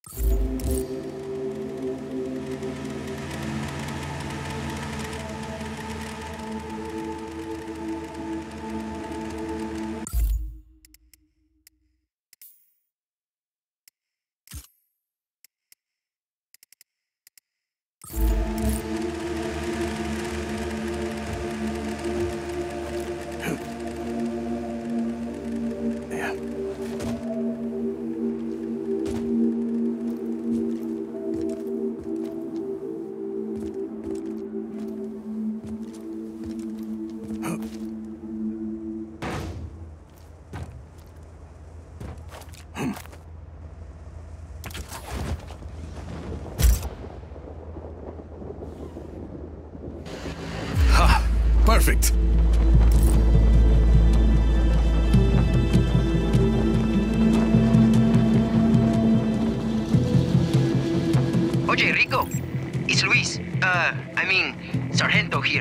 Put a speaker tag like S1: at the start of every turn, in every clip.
S1: Perfect.
S2: Oye, Rico. It's Luis. Sargento here.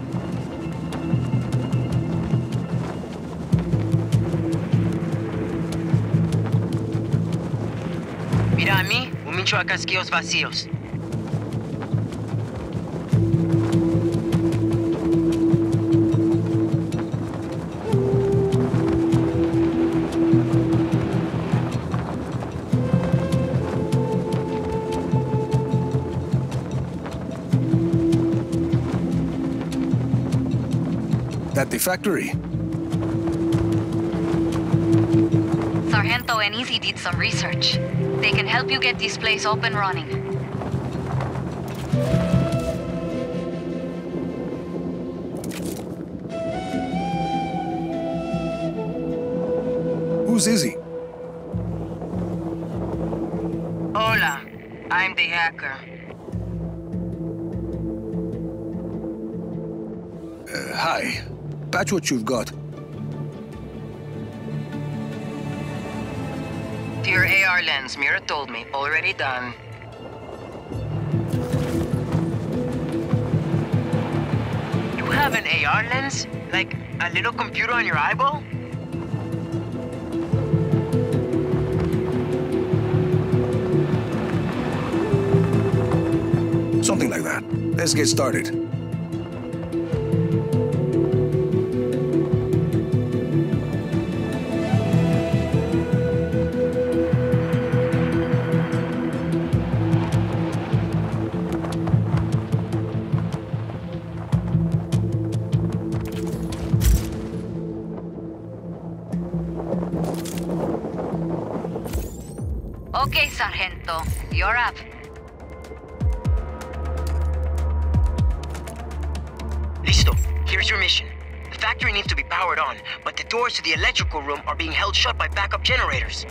S2: Mira a mí, un mincho a casquillos vacíos.
S1: At the factory.
S3: Sargento and Easy did some research. They can help you get this place up and running.
S1: Who's Izzy?
S2: Hola, I'm the hacker.
S1: Hi. Patch what you've got.
S2: Your AR lens, Mira told me. Already done. You have an AR lens? Like a little computer on your eyeball?
S1: Something like that. Let's get started.
S3: Okay, Sargento. You're up.
S2: Listo. Here's your mission. The factory needs to be powered on, but the doors to the electrical room are being held shut by backup generators.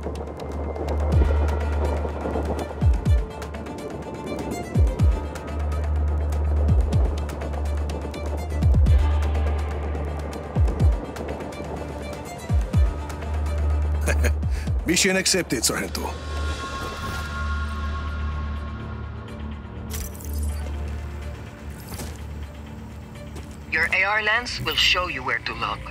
S1: Mission accepted, Sargento.
S2: Your AR lens will show you where to look.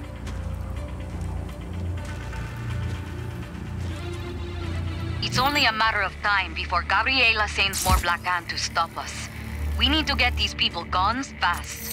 S3: It's only a matter of time before Gabriela sends more Black Hand to stop us. We need to get these people guns fast.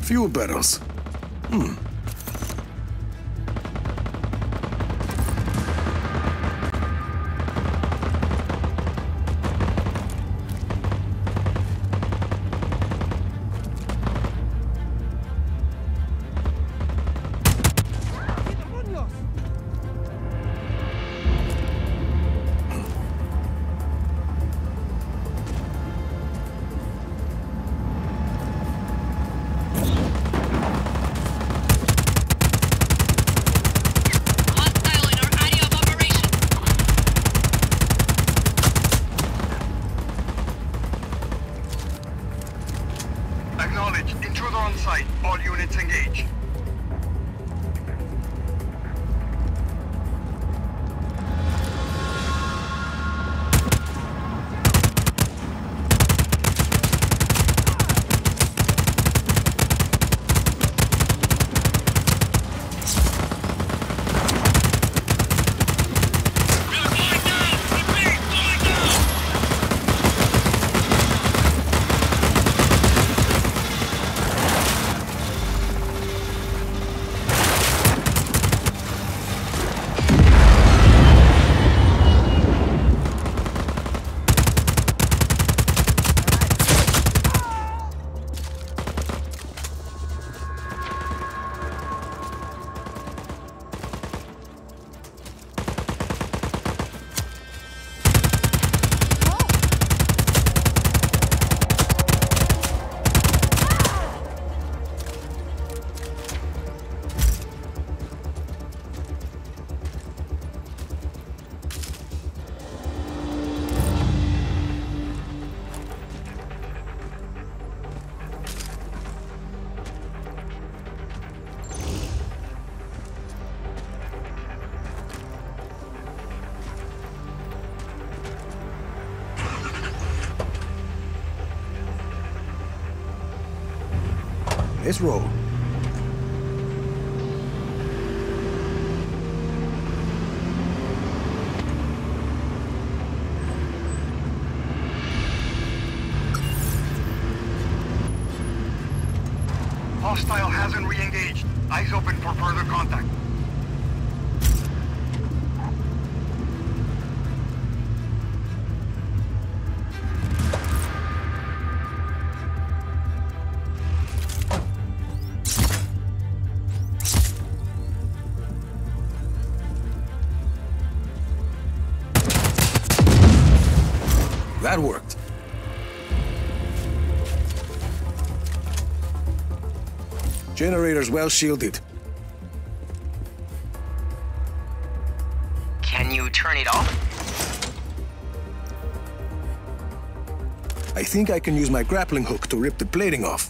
S1: Fuel barrels.
S3: Hostile in our area of operation.
S4: Acknowledged. Intruder on site. All units engage.
S1: Let's roll.
S4: Hostile hasn't re-engaged. Eyes open for further contact.
S1: That worked. Generator's well shielded.
S2: Can you turn it off?
S1: I think I can use my grappling hook to rip the plating off.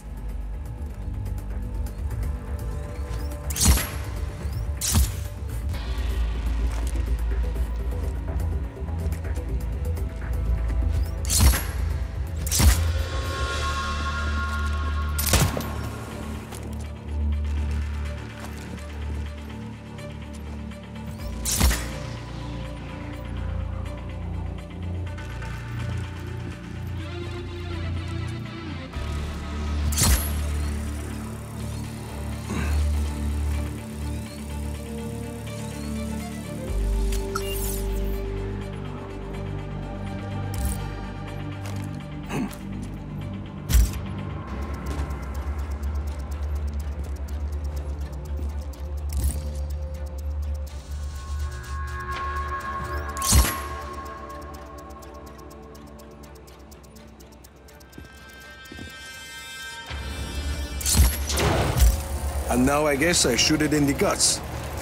S1: And now I guess I shoot it in the guts.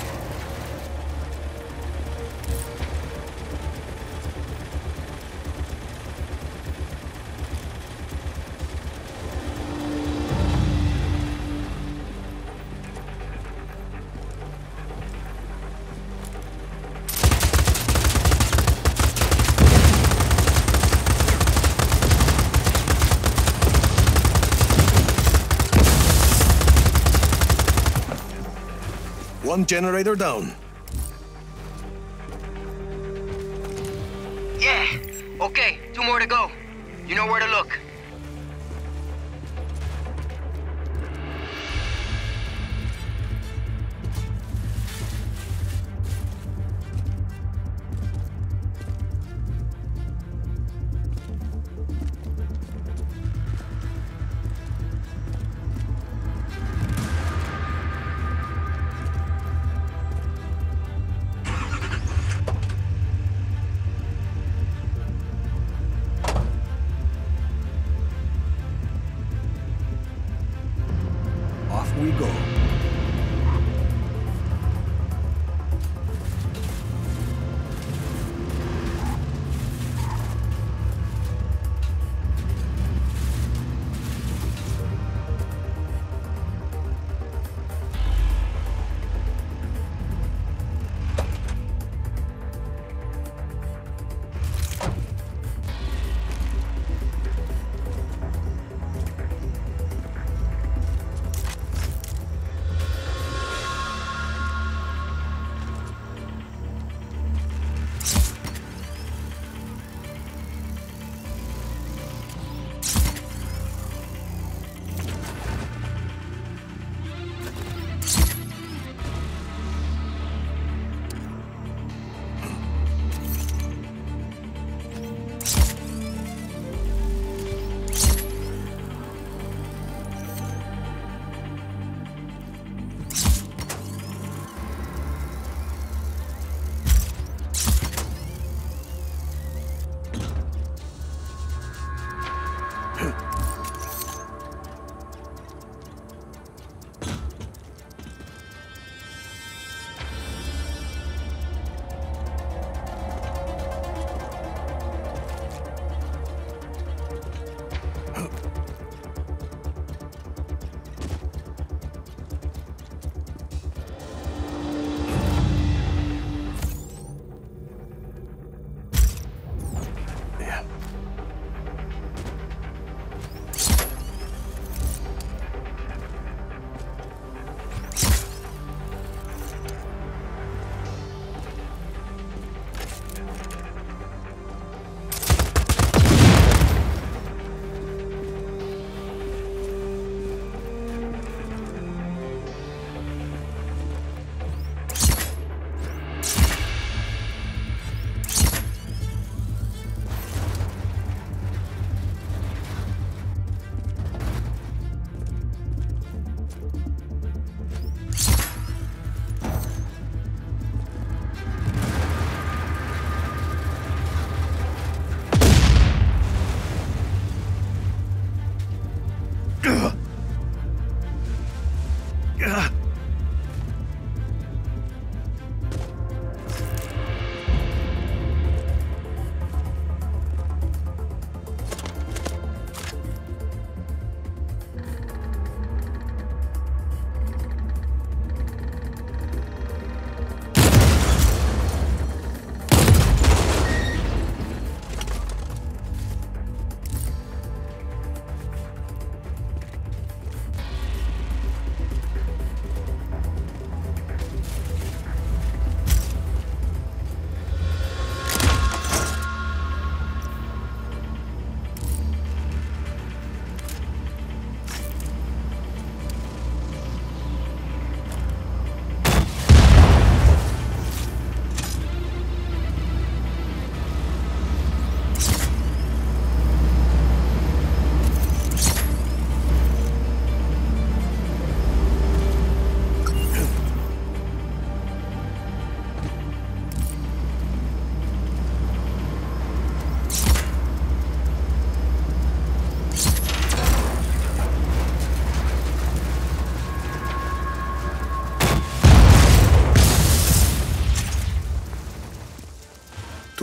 S1: One generator down.
S2: Yeah. Okay, 2 more to go. You know where to look.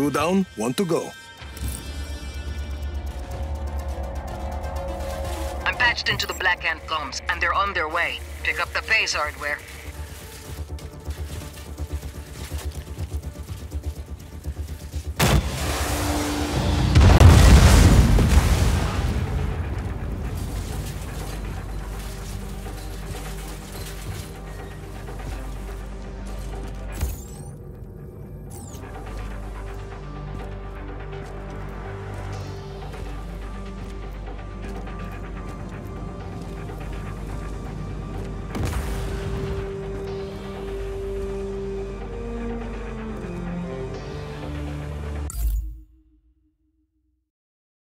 S1: 2 down, 1 to go.
S5: I'm patched into the Black Ant comms, and they're on their way. Pick up the pace, hardware.